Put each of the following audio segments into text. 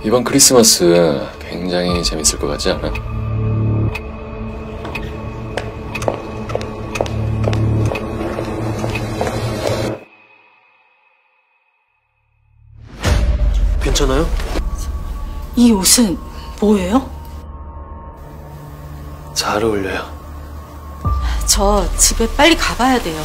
이번 크리스마스 굉장히 재밌을 것 같지 않아? 괜찮아요? 이 옷은 뭐예요? 잘 어울려요. 저 집에 빨리 가봐야 돼요.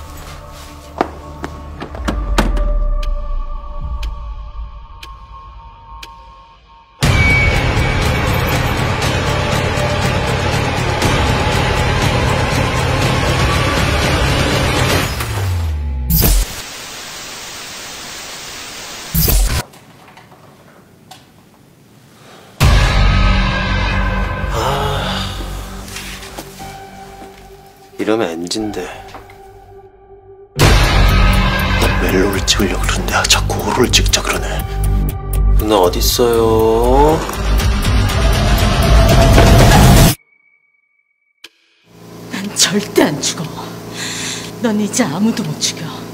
이러면 NG인데. 멜로를 찍으려고 그러는데 자꾸 호를 찍자 그러네. 누나 어딨어요? 난 절대 안 죽어. 넌 이제 아무도 못 죽여.